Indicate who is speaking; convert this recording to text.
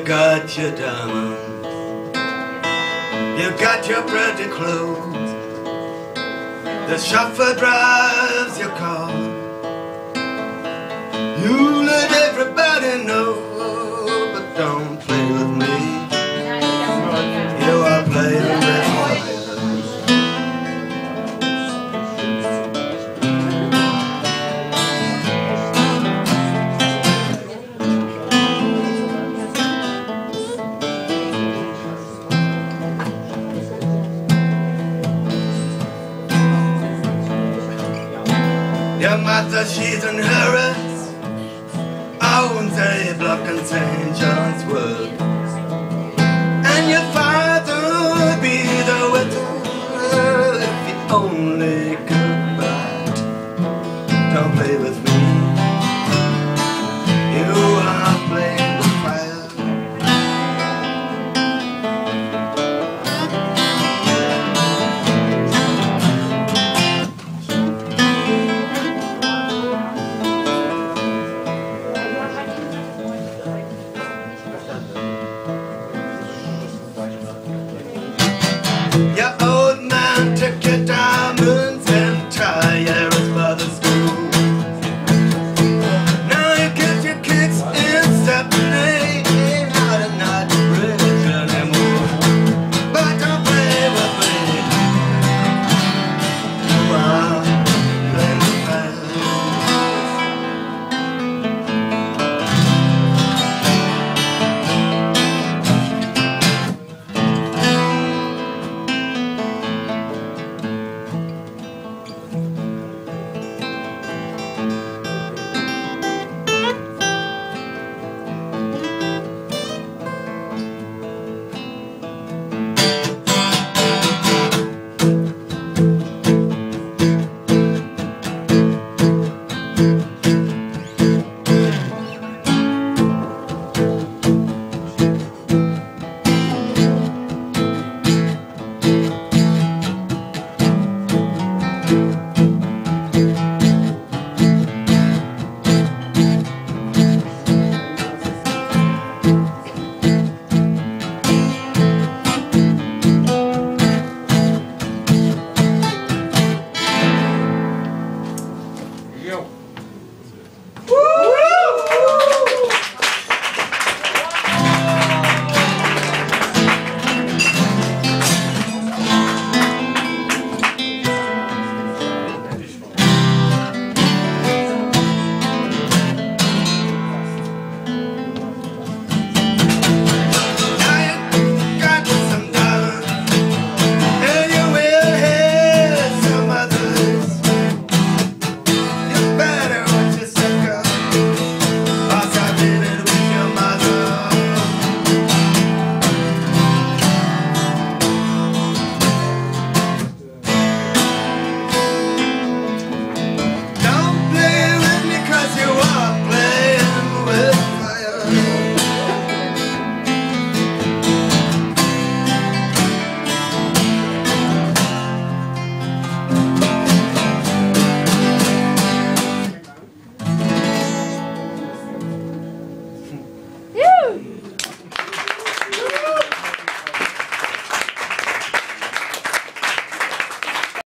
Speaker 1: got your diamonds, you got your pretty clothes, the chauffeur drives your car, you let everybody know, but don't play with me. You are playing with fire. Your mother, she's in Harris, owns a block in St. John's Wood, and your father would be the widow if he only could. But don't play with me. You are playing with fire. You